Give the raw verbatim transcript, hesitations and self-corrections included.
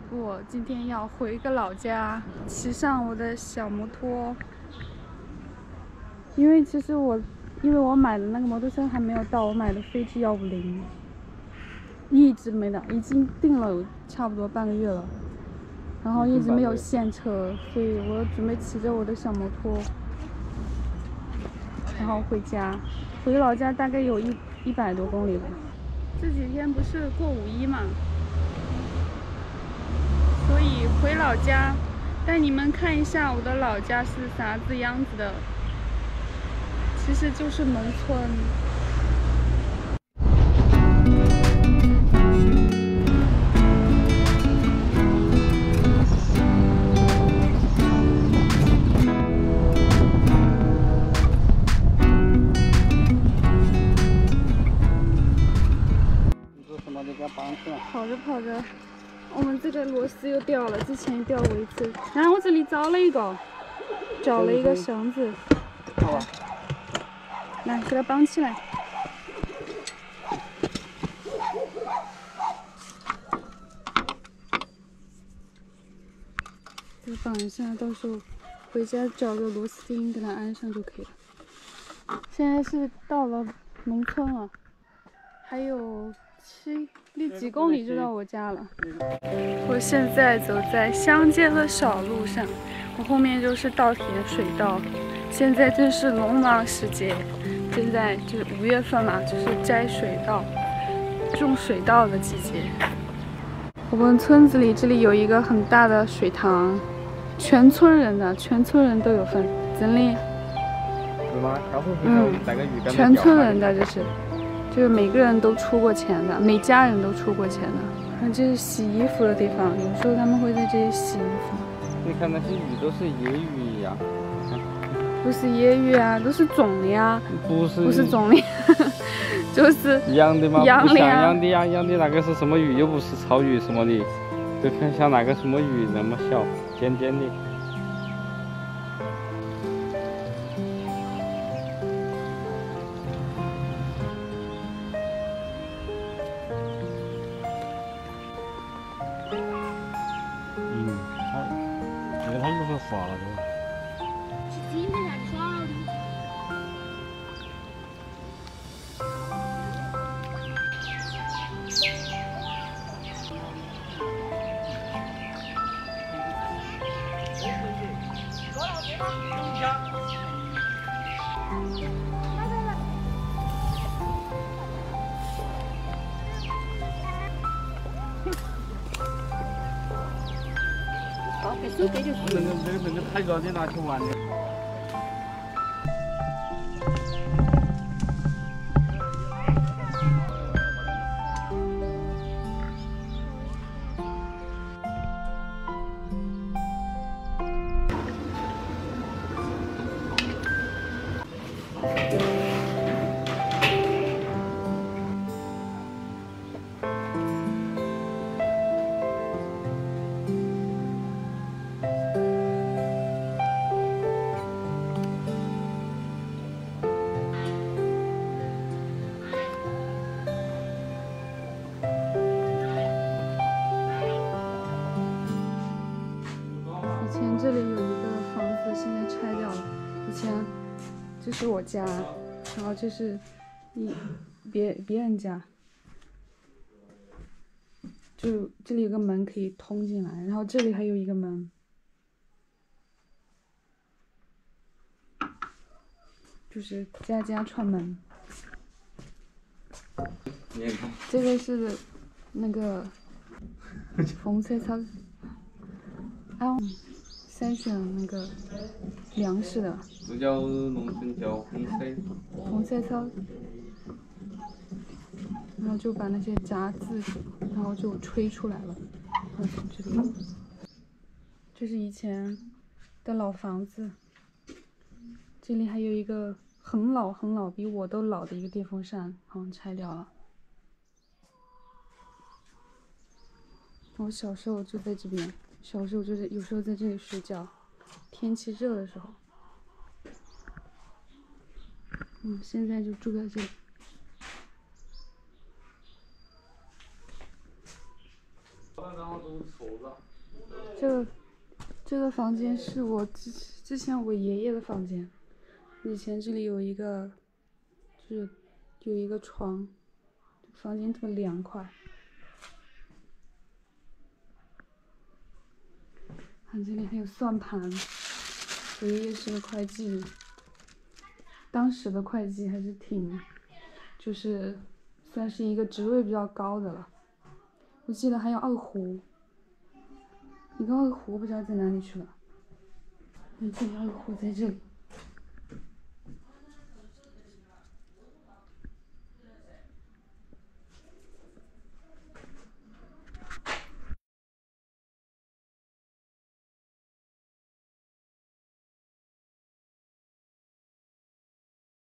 我今天要回个老家，骑上我的小摩托。因为其实我，因为我买的那个摩托车还没有到，我买的飞 G 幺五零，一直没到，已经订了有差不多半个月了，然后一直没有现车，所以我准备骑着我的小摩托，然后回家，回老家大概有一一百多公里吧。这几天不是过五一嘛？所以回老家，带你们看一下我的老家是啥子样子的。其实就是农村。 你做什么？你给它绑起来。 跑着跑着。我们这个螺丝又掉了，之前掉过一次。然后我这里找了一个，找了一个绳子， 好吧， 来给它绑起来。给它绑一下，到时候回家找个螺丝钉给它安上就可以了。现在是到了农村了，还有七。离几公里就到我家了。我现在走在乡间的小路上，我后面就是稻田水稻。现在正是农忙时节，现在就是五月份嘛，就是摘水稻、种水稻的季节。我们村子里这里有一个很大的水塘，全村人的，全村人都有份，真的。 是吗？ 嗯，全村人的这是。就是每个人都出过钱的，每家人都出过钱的。看，这是洗衣服的地方，有时候他们会在这里洗衣服。 你看那些鱼都是野鱼呀， 不是野鱼啊，都是种的呀。 不是， 不是种的，就是养的吗？ 养的呀。 养的呀，养的那个是什么鱼？又不是草鱼什么的，就看像那个什么鱼那么小，尖尖的。他又会滑了，对吧？ 是真的让耍的。好，给手给就行。那个那个那个太高的拿去玩的。 这里有一个房子，现在拆掉了。以前这是我家，然后这是一别别人家，就这里有个门可以通进来，然后这里还有一个门，就是家家串门。这个是那个红色草，啊。筛选那个粮食的， 这叫农村叫红筛。 红筛草，然后就把那些杂质，然后就吹出来了。然后从这里，这是以前的老房子，这里还有一个很老很老，比我都老的一个电风扇，好像拆掉了。我小时候就在这边。小时候就是有时候在这里睡觉，天气热的时候。嗯，现在就住在这里。然后都这个这个房间是我之之前我爷爷的房间，以前这里有一个，就是有一个床，房间特别凉快。看这里还有算盘，我爷爷是个会计，当时的会计还是挺，就是算是一个职位比较高的了。我记得还有二胡，一个二胡不知道在哪里去了。嗯，这里二胡在这里。